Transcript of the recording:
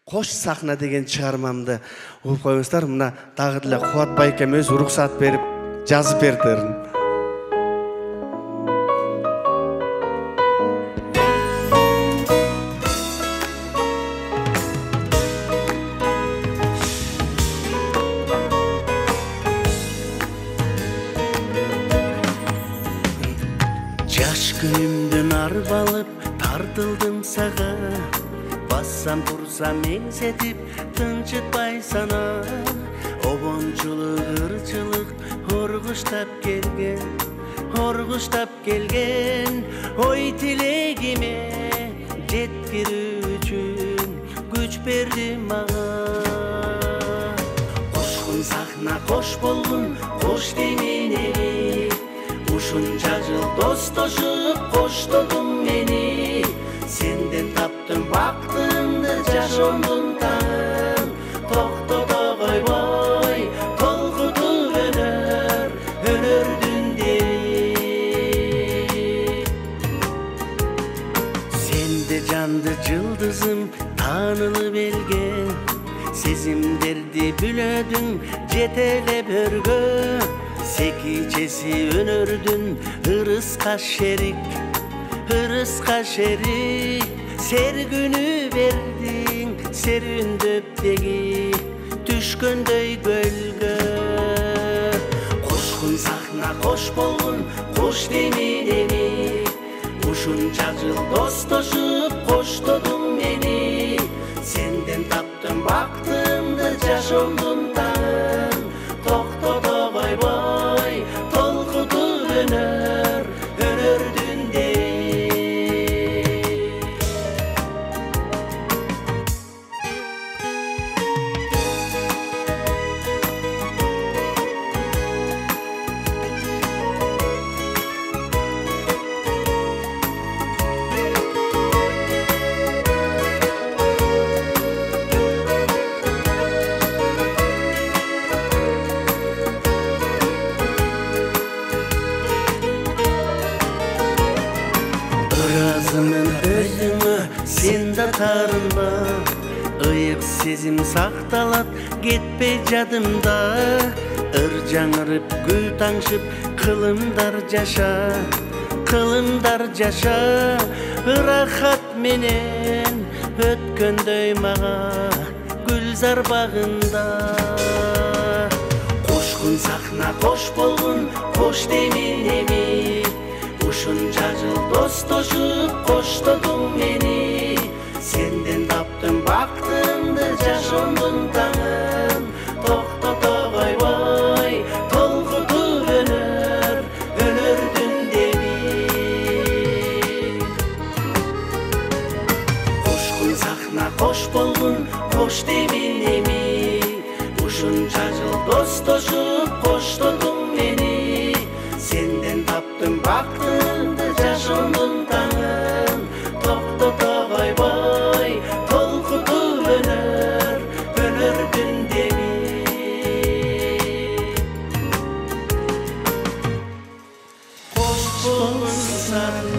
Кош сахна деген чыгармамды угуп коюңуздар. Мына дагы деле Кубат байкем өзү уруксат берип жазып бердилер. Жаш күнүмдөн арбалып тартылдым сага, бассам турсам эңсетип тынчытпай сана. Обончулук ырчылык оргуштап келген ой тилегиме жеткирүү үчүн күч берди мага. Кошкун сахна кош болгун, кош деймин эми, ушунча жыл достошуп коштодуң мени. Сенден таптым бактымды жашоомдун таңын, токтото койбой толкутуп өнөрдүн деби. Сенде жанды жылдызым таанылып элге, сезимдерди бүлөдүң жетелеп өргө. Секичеси өнөрдүн ырыска шерик, сергүнү бердиң серүндөп деги түшкөндөй көлгө. Кошкун сахна кош болгун, кош деймин эми, ушунча жыл достошуп коштодуң мени. Сенден таптым бактымды жашоомдун таңын, токтото койбой толкутуп өнөрдүн деби. Ыразымын өзүңө сен да тарынба, ыйык сезим сакталат кетпей жадымда. Ыр жаңырып күй таңшып кылымдар жаша, ырахат менен өткөндөй мага гүлзар багында. Кошкун сахна кош болгун, кош деймин эми, ушунча жыл достошуп коштодуң мени. Сенден таптым бактымды жашоомдун таңын, токтото койбой толкутуп өнөрдүн деби. Кошкун сахна кош болгун, кош деймин эми, ушунча жыл достошуп коштодуң мени. Сенден таптым бактымды жашоомдун таңын, токтото койбой толкутуп өнөрдүн деби. Кош болгун